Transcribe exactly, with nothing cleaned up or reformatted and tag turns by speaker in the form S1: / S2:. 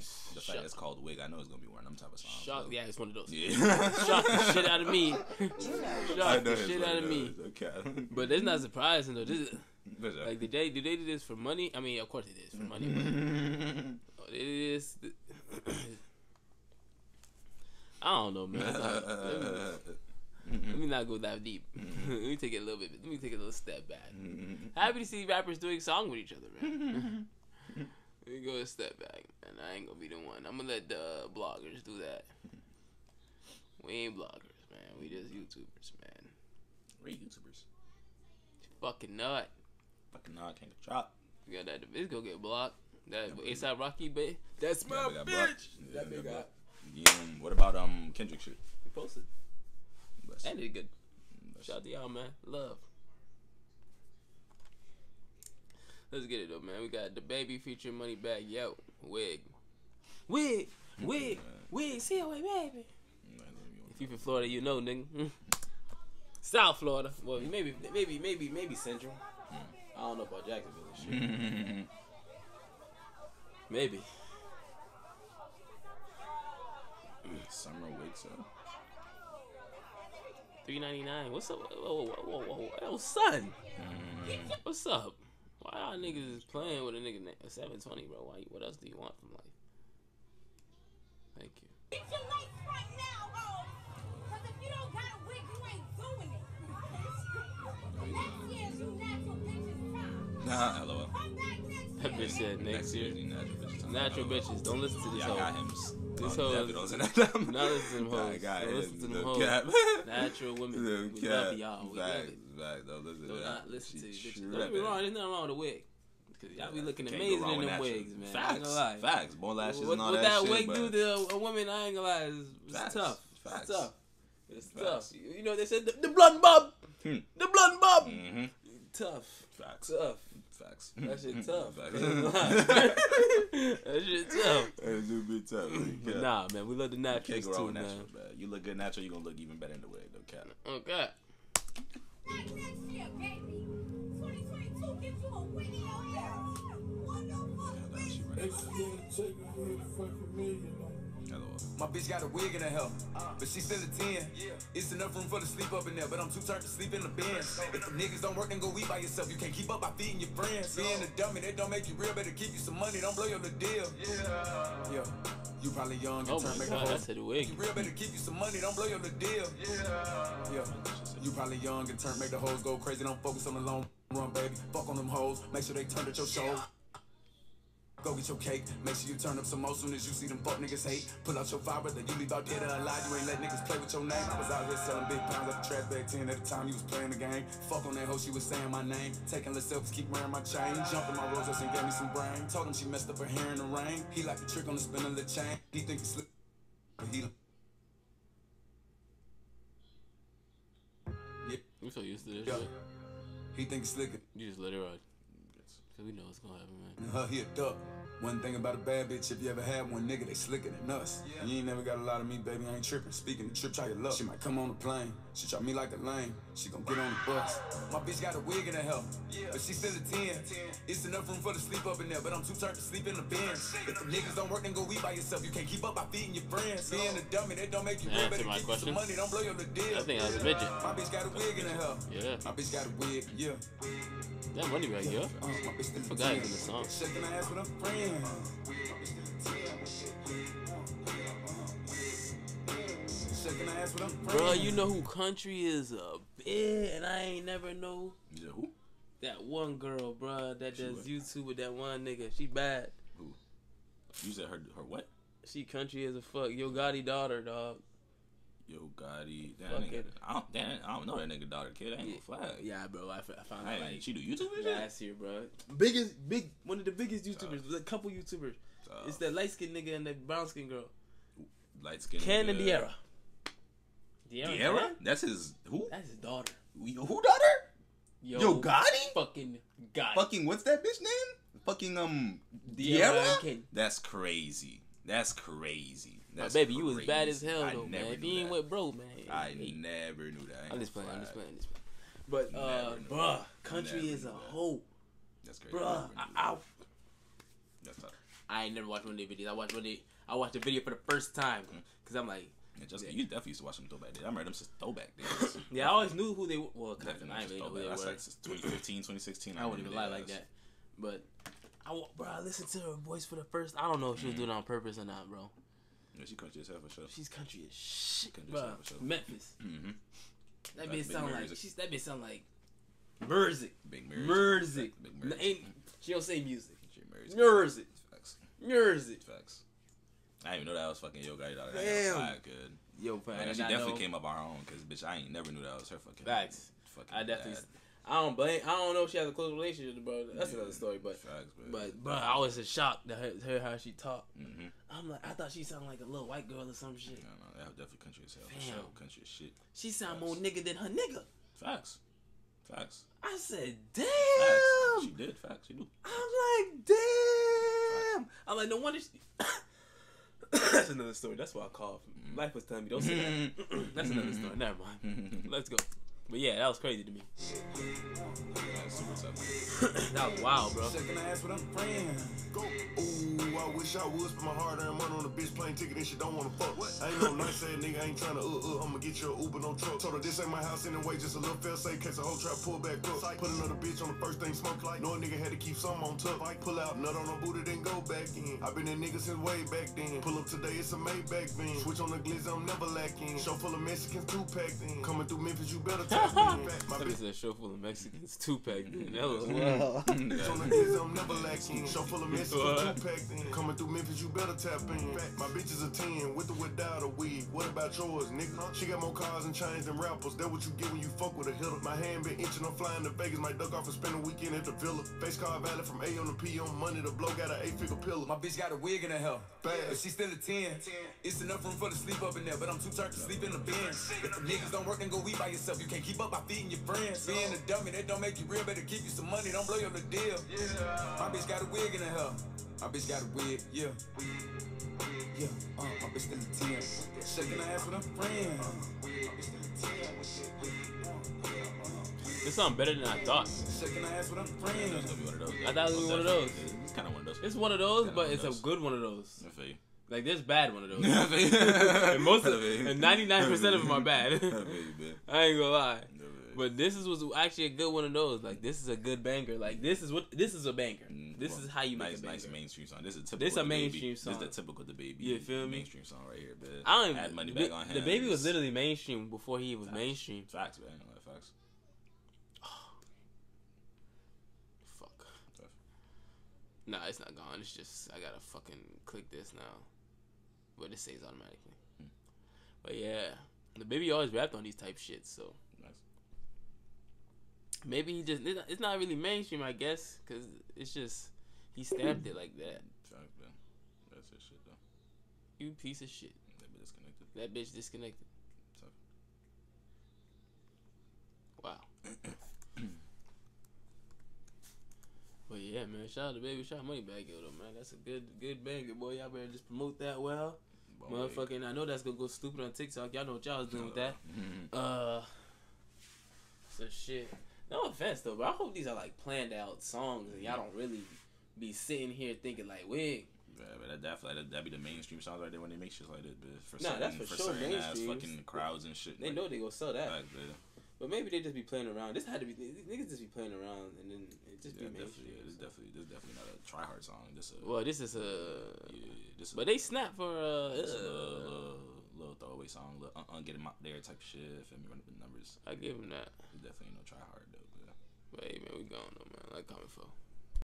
S1: The fact that it's called Wig, I know it's gonna be wearing them type of songs.
S2: Shock, yeah, it's one of those.
S1: Yeah.
S2: Shock the shit out of me. Shock the shit out of me.
S1: Okay.
S2: But that's not surprising though. This is, like, did they do they do this for money? I mean, of course it is for money. But it is. I don't know, man. Not, let, me, let me not go that deep. Let me take it a little bit. Let me take a little step back. Happy to see rappers doing song with each other, man. Let me go a step back, man. I ain't gonna be the one. I'm gonna let the bloggers do that. We ain't bloggers, man. We just YouTubers, man.
S1: We YouTubers.
S2: Fucking nut.
S1: Fucking nut can't drop.
S2: You got that. It's gonna get blocked. That A$AP Rocky, babe. That's my
S1: yeah,
S2: bitch.
S1: Yeah,
S2: that big got.
S1: Yeah, what about um Kendrick shit?
S2: He posted.
S1: Bless.
S2: And did good.
S1: Bless.
S2: Shout out to y'all, man. Love. Let's get it though, man. We got the baby featuring Moneybagg Yo. Wig. Wig. Wig. Wig. See your way, baby. If you from Florida, you know, nigga. South Florida. Well, maybe, maybe, maybe, maybe Central. I don't know about Jacksonville and shit. Maybe.
S1: Summer wakes up.
S2: three ninety-nine. What's up? Whoa, whoa, whoa, whoa, whoa. Yo, son.
S1: Mm.
S2: What's up? Why y'all niggas is playing with a nigga named seven twenty, bro? Why? What else do you want from life? Thank you.
S3: Get your lights right now, oh. Cause if you don't got a wig, you ain't doing it. Next year's you natural bitches time.
S1: Nah, lol.
S3: Come back next year.
S2: That bitch said next year.
S1: year natural bitches.
S2: Natural bitches. Don't listen to this
S1: Yeah,
S2: hoe.
S1: I got him.
S2: This
S1: Oh,
S2: hoe.
S1: definitely don't listen to them.
S2: Not listen to them hoes.
S1: I got
S2: Don't
S1: him.
S2: listen to them
S1: Little
S2: hoes.
S1: cap.
S2: Natural women.
S1: Little
S2: We
S1: cap.
S2: love y'all. We love
S1: Facts,
S2: it.
S1: facts. Don't listen
S2: Do
S1: to that.
S2: not listen to
S1: She
S2: you. bitches.
S1: tripping.
S2: Don't get me wrong. There's nothing wrong with a wig. Cause y'all be looking
S1: Can't go
S2: amazing
S1: wrong
S2: in
S1: with
S2: them
S1: natural.
S2: wigs, man. I ain't
S1: Facts.
S2: gonna lie.
S1: Facts. More lashes
S2: What,
S1: and all
S2: what
S1: that,
S2: that
S1: shit.
S2: wig
S1: but
S2: do to a, a woman, I ain't gonna lie, is it's
S1: Facts.
S2: tough.
S1: Facts.
S2: It's tough. It's
S1: Facts.
S2: tough. You, you know they said the, the blunt bob.
S1: Hmm.
S2: The blunt bob.
S1: Mm-hmm.
S2: Tough.
S1: Facts.
S2: Tough.
S1: Facts.
S2: That shit tough.
S1: Facts.
S2: That shit tough.
S1: That do be tough.
S2: But nah, man, we love the
S1: Can't
S2: naturals
S1: go wrong
S2: too,
S1: with
S2: man.
S1: natural, man. You look good natural, you gonna look even better in the wig, though, cat.
S2: Okay.
S3: Back next year, baby. twenty twenty-two gives you a wig in your hair. What the fuck, bitch?
S1: Hello.
S4: My bitch got a wig in her hair, but she still a ten. It's enough room for the sleep up in there, but I'm too turned to sleep in the Benz. If the niggas don't work and go eat by yourself, you can't keep up by feeding your friends. Being a dummy, that don't make you real, better keep you some money, don't blow your little deal. Yeah, yeah. You probably young and
S2: Oh
S4: turn
S2: my
S4: make a
S2: god,
S4: whole.
S2: that's a wig.
S4: You real, better keep you some money, don't blow your little deal. Yeah, you probably young and turn make the hoes go crazy, don't focus on the long run, baby. Fuck on them hoes, make sure they turn at your show. Go get your cake, make sure you turn up some more soon as you see them fuck niggas hate. Pull out your fire, whether you leave out dead or alive, you ain't let niggas play with your name. I was out here selling big pounds at the trash bag ten at the time you was playing the game. Fuck on that hoe, she was saying my name. Taking little selfies, keep wearing my chain. Jumping my roses and gave me some brain. Told him she messed up her hair in the rain. He like the trick on the spin of the chain. He think he slip, but he yeah,
S2: We so used to this
S4: yeah.
S2: shit.
S4: He think he slicker.
S2: You just let it ride. Cause we know what's gonna happen, man.
S4: Her he a duck. One thing about a bad bitch, if you ever had one nigga, they slicker than us. Yeah. You ain't never got a lot of me, baby, I ain't tripping. Speaking the trip, try your luck. She might come on the plane. She try me like a lame. She gon' get on the bus. My bitch got a wig in her hair, but she still a ten. It's enough room for the sleep up in there, but I'm too turned to sleep in the Benz. If the niggas don't work and go eat by yourself, you can't keep up by feeding your friends. Being a dummy, that don't make you real,
S2: Answer
S4: better
S2: my
S4: keep
S2: question.
S4: some money, don't blow your little deal.
S2: I think I was a midget.
S4: My bitch got a wig in her hair.
S2: Yeah.
S4: My bitch got a wig, yeah.
S2: That money back, yo.
S4: Uh, my bitch still a
S2: Forgot
S4: ten.
S2: it's in the song.
S4: Shaking her ass with her friends. Shaking her ass with her friends.
S2: Bro, you know who country is a bit, and I ain't never know
S1: Yeah, who?
S2: that one girl, bro, that
S1: She
S2: does
S1: what?
S2: YouTube with that one nigga. She bad.
S1: Who? You said her, her what?
S2: She country as a fuck. Yo Gotti daughter, dog.
S1: Yo Gotti. Damn,
S2: Fuck
S1: nigga.
S2: it.
S1: I don't, damn, I don't know that nigga daughter, kid. I ain't gonna flag.
S2: Yeah, bro. I, f- I found out
S1: Hey,
S2: like
S1: she do YouTube and shit?
S2: last year, bro. Biggest, big, one of the biggest YouTubers. A couple YouTubers.
S1: Uh,
S2: It's that light skinned nigga and that brown skinned girl.
S1: light skin.
S2: Ken and Diarra.
S1: Diarra? That's his, who?
S2: That's his daughter.
S1: Who daughter?
S2: Yo,
S1: Yo Gotti?
S2: Fucking Gotti.
S1: Fucking, what's that bitch name? Fucking, um,
S2: Diarra
S1: Diarra?
S2: and Ken.
S1: That's crazy. That's crazy.
S2: My
S1: That's
S2: baby, you was
S1: crazy.
S2: bad as hell
S1: I
S2: though,
S1: never
S2: man. If
S1: knew
S2: you ain't
S1: that.
S2: with bro, man.
S1: I
S2: hey,
S1: never knew that. I
S2: I'm
S1: ain't
S2: just playing. I'm
S1: gonna
S2: just
S1: fly.
S2: playing. I'm just playing. But uh,
S1: Never knew
S2: bruh,
S1: that.
S2: country
S1: Never
S2: is a
S1: knew that.
S2: hoe,
S1: That's crazy.
S2: bruh.
S1: I never knew
S2: I,
S1: that.
S2: I
S1: That's tough.
S2: I I ain't never watched one of their videos. I watched one day. I watched the video for the first time because I'm like,
S1: Yeah, just, you definitely used to watch them throwback days. I remember them since throwback days.
S2: yeah, I always knew who they were. Well, kind of,
S1: Definitely
S2: I didn't really know who they
S1: throwback.
S2: were.
S1: That's like since twenty fifteen, twenty sixteen.
S2: I wouldn't even lie like that. But I, wa- bro, I listened to her voice for the first. I don't know if she was doing it on purpose or not, bro.
S1: Yeah, she country as hell for sure.
S2: She's country as shit,
S1: Country as
S2: bro.
S1: hell for sure.
S2: Memphis.
S1: Mm-hmm.
S2: That
S1: That's
S2: bitch
S1: big
S2: sound like
S1: music.
S2: she's. That bitch sound like music.
S1: Big
S2: Music.
S1: music. Big
S2: N-
S1: music.
S2: Ain't she don't say music.
S1: She music.
S2: Music.
S1: Facts.
S2: Music.
S1: Facts. I didn't even know that was fucking Yo Gotti. That
S2: Damn.
S1: Fire, good.
S2: Yo, fam.
S1: Man,
S2: I
S1: she
S2: did not
S1: definitely
S2: know.
S1: came up on her own because bitch, I ain't never knew that was her fucking.
S2: Facts.
S1: Fucking
S2: I definitely.
S1: dad.
S2: I don't blame. I don't know if she has a close relationship with the brother. That's
S1: Yeah,
S2: another story. But
S1: facts,
S2: but bro, I was in shock to hear, hear how she talked.
S1: Mm-hmm.
S2: I'm like, I thought she sounded like a little white girl or some shit.
S1: No, no, that was definitely country as hell. For
S2: Damn.
S1: sure. Country as shit.
S2: She sound
S1: Facts.
S2: more nigga than her nigga.
S1: Facts. Facts.
S2: I said,
S1: Facts.
S2: damn.
S1: She did. Facts. She do.
S2: I'm like, damn. I'm like, no wonder she. That's another story. That's why I called. Life was telling me, don't say that. That's another story. Never mind. Let's go. But yeah, that was crazy to me.
S1: That's super tough.
S2: That was wild, bro.
S4: Shaking ass with a friend. Go. Ooh, I wish I would spend my hard earned money on a bitch plane ticket and she don't wanna fuck. What? I ain't no nice ass nigga, I ain't tryna uh uh. I'ma get you a Uber, no truck. Told her this ain't my house anyway, just a little fail safe case a whole trap pull back up. Put another bitch on the first thing smoke like. Know a nigga had to keep some on tuck. Pull out, nut on her booty, then go back in. I been that nigga since way back then. Pull up today, it's a Maybach van. Switch on the glizzy, I'm never lacking. Show full of Mexicans, two packed in. Coming through Memphis, you better tap in. My
S2: That
S1: Mm.
S2: is a show full of Mexicans. Tupac, dude. That was wild.
S4: bitch on the glizzy, I'm never lacking. Show full of Mexicans, two packed in. Coming through Memphis, you better tap in. My bitch is a ten, with or without a wig. What about yours, nigga? She got more cars and chains than rappers. That what you get when you fuck with a hitter. My hand been itching, I'm flying to Vegas. Might duck off and spend a weekend at the villa. Face car valid from A on to P on money. The blow got an eight figure pillar.
S5: My bitch got a wig in her hair.
S4: Bad.
S5: But she still a ten. It's enough room for the sleep up in there, but I'm too turned to sleep in the bin. If the niggas don't work and go eat by yourself, you can't keep up by feeding your friends. Being a dummy, that don't make you real. Better keep you some money, don't blow your the deal. My bitch got a wig in her hair. My bitch got a wig, yeah. Yeah, uh, my bitch still a ten. Shaking her ass with her friend. My bitch still a ten.
S2: This sounds better than I thought.
S5: Shaking her ass with her friend.
S1: It's gonna be one of those.
S2: I thought it was one of those.
S1: It's kind of one of those.
S2: It's one of those,
S1: Kinda
S2: but
S1: one
S2: it's
S1: of
S2: a
S1: those.
S2: good one of those.
S1: I feel you.
S2: Like there's bad one of those.
S1: I feel you.
S2: And most of
S1: I feel you.
S2: and ninety-nine percent of them are bad.
S1: I feel you, man.
S2: I ain't gonna lie.
S1: I feel you.
S2: But this is was actually a good one of those. Like this is a good banger. Like this is what this is a banger.
S1: Mm,
S2: This
S1: well,
S2: is how you make
S1: nice,
S2: a banger.
S1: nice mainstream song. This is a typical.
S2: This a
S1: The Baby.
S2: mainstream song.
S1: This is the typical the baby.
S2: You feel me?
S1: Mainstream song right here, man.
S2: I don't even.
S1: Add money
S2: the,
S1: back on
S2: the
S1: him.
S2: baby was
S1: It's
S2: literally mainstream before he was
S1: facts.
S2: mainstream.
S1: Facts, man. Like, facts.
S2: Fuck.
S1: Tough.
S2: Nah, it's not gone. It's just I gotta fucking click this now. But it saves automatically.
S1: Hmm.
S2: But yeah, the baby always rapped on these type shit. So
S1: Nice.
S2: maybe he just it's not, it's not really mainstream, I guess, because it's just he stamped it like that.
S1: Facts, man. That's his shit though.
S2: You piece of shit.
S1: That bit disconnected.
S2: That bitch disconnected.
S1: Tough.
S2: Wow. But yeah, man, shout out to Baby Shot Moneybag Yo though, man. That's a good good banger, boy. Y'all better just promote that well.
S1: Boy.
S2: Motherfucking, I know that's gonna go stupid on TikTok. Y'all know what y'all was doing with that.
S1: Mhm.
S2: Uh, so shit. No offense though, but I hope these are like planned out songs and y'all don't really be sitting here thinking like, wig.
S1: Yeah, but that definitely that that'd be the mainstream songs right there when they make shit like that, bitch. For
S2: Nah,
S1: certain,
S2: that's for
S1: for
S2: sure
S1: certain ass
S2: mainstreams.
S1: fucking crowds and shit.
S2: They
S1: like,
S2: know they gonna sell that,
S1: Facts, man.
S2: but maybe they just be playing around. This had to be niggas just be playing around and then it just
S1: Yeah,
S2: be
S1: definitely.
S2: mainstream.
S1: Yeah, this definitely this definitely not a try hard song. This a
S2: Well, this is a.
S1: yeah, this a,
S2: But they snap for uh.
S1: this a
S2: uh,
S1: little, little, little throwaway song, little uh, uh, get him out there type shit. Feel me, run up the numbers.
S2: I give him that.
S1: It's definitely no try hard though. But
S2: But hey man, we gone though, man. Like comment for.